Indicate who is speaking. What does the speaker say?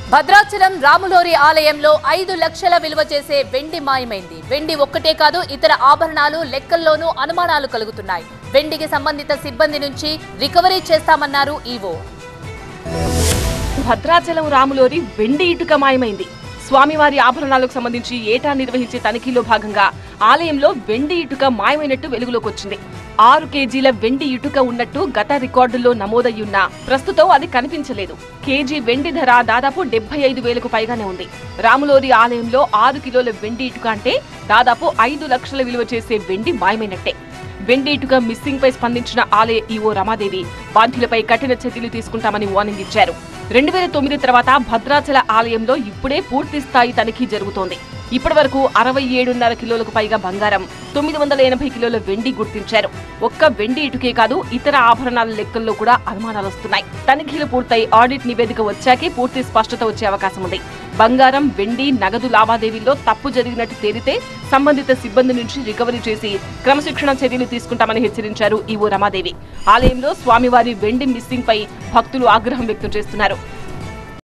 Speaker 1: భద్రాచలం రాములోరి ఆలయంలో 5 లక్షల విలువ చేసే వెండి మాయమైంది. వెండి ఒక్కటే కాదు, ఇతర ఆభరణాలు లెక్కల్లోనూ అనుమానాలు కలుగుతున్నాయి. వెండికి సంబంధిత సిబ్బంది నుంచి రికవరీ చేస్తామన్నారు ఈవో.
Speaker 2: భద్రాచలం రాములోరి వెండి ఇటుక మాయమైంది. స్వామివారి ఆభరణాలకు సంబంధించి ఏటా నిర్వహించే తనిఖీలో భాగంగా ఆలయంలో వెండి ఇటుక మాయమైనట్టు వెలుగులోకి వచ్చింది. 6 కేజీల వెండి ఇటుక ఉన్నట్టు గత రికార్డుల్లో నమోదయ్యున్నా ప్రస్తుతం అది కనిపించలేదు. కేజీ వెండి ధర దాదాపు 75,000కు పైగానే ఉంది. రాములోరి ఆలయంలో 6 కిలోల వెండి ఇటుక అంటే దాదాపు 5 లక్షల విలువ చేసే వెండి మాయమైనట్టే. వెండి ఇటుక మిస్సింగ్ పై స్పందించిన ఆలయ ఈవో రమాదేవి బాధ్యులపై కఠిన చర్యలు తీసుకుంటామని వార్నింగ్ ఇచ్చారు. 2009 తర్వాత భద్రాచల ఆలయంలో ఇప్పుడే పూర్తి స్థాయి తనిఖీ జరుగుతోంది. ఇప్పటి వరకు 67.5 కిలోలకు పైగా బంగారం, 980 కిలోల వెండి గుర్తించారు. ఒక్క వెండి ఇటుకే కాదు, ఇతర ఆభరణాల లెక్కల్లో కూడా అనుమానాలు వస్తున్నాయి. తనిఖీలు పూర్తయి ఆడిట్ నివేదిక వచ్చాకే పూర్తి స్పష్టత వచ్చే అవకాశం ఉంది. బంగారం, వెండి, నగదు లావాదేవీల్లో తప్పు జరిగినట్టు తేలితే సంబంధిత సిబ్బంది నుంచి రికవరీ చేసి క్రమశిక్షణ చర్యలు తీసుకుంటామని హెచ్చరించారు ఈవో రమాదేవి. ఆలయంలో స్వామివారి వెండి మిస్సింగ్ పై భక్తులు ఆగ్రహం వ్యక్తం చేస్తున్నారు.